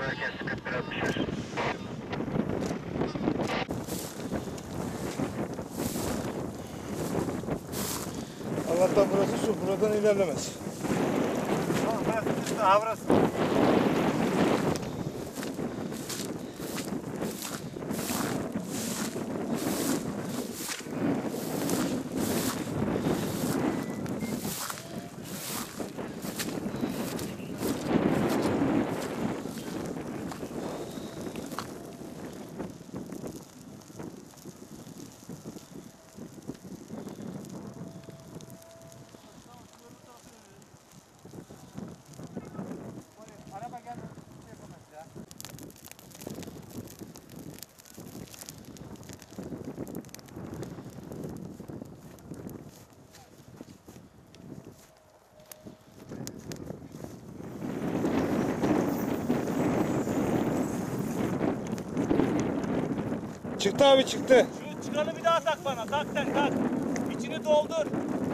Allah'tan burası su, buradan ilerlemez. Tamam, burası üstü, ha burası. Araba geldi, bir şey yapamaz ya. Çıktı abi, çıktı. Şu çıkanı bir daha tak bana, tak tak tak. İçini doldur.